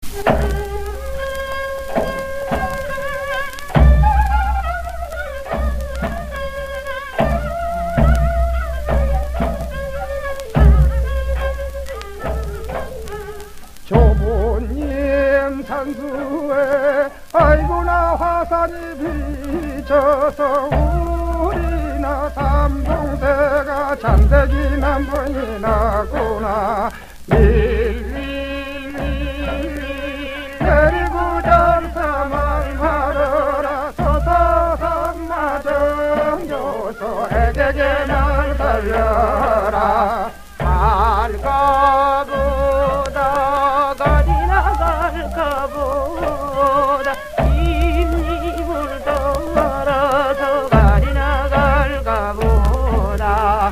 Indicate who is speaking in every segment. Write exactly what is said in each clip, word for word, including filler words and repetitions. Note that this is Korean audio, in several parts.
Speaker 1: 조부님 산수에 아이고나 화산이 비쳐서 우리나 삼동새가 잠들기 남분이 나구나. 밀밀밀밀 내리고 전사만 하러라. 서서성마 정조소에게 날 살려라. 갈까보다 가지나 갈까보다 입님을 떠나서 가지나 갈까보다.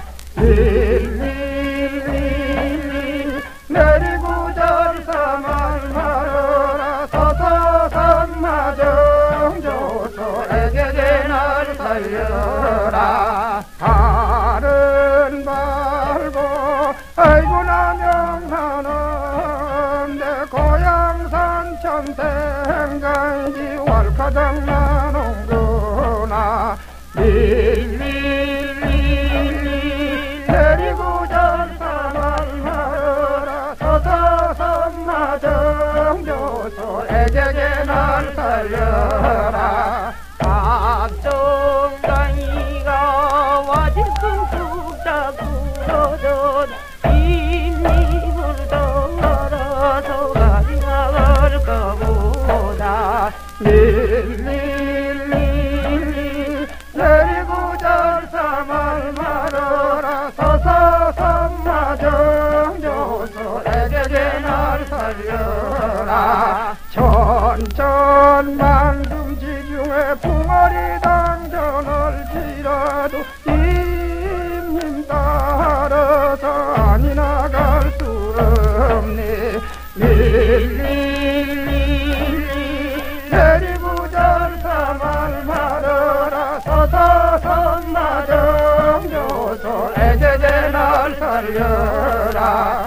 Speaker 1: 밀밀밀밀 내리고 절사만 말어라. 서서성마 정조소에게 날 살려라. 달은 말고 아이고나 명하는 내 고향 산천 생강지 월카장 나는구나. 밀밀밀밀 내리고 절사만 말어라. 서서성마 정조소에게 날 살려라. 박정강이가 와질끔 쑥자 부러져 입님을 떠나서 가지나 갈까보다. 밀밀밀밀 내리고 절사만 말어라. 서서성마 정조소에게 날 살려라. 천천만금 지중에 붕어리 당전을지라도 입님 따라서 아니 나갈 수 없네. 밀밀밀 내리고 절사만 말어라. 서서성마 정조소에게 날 살려라.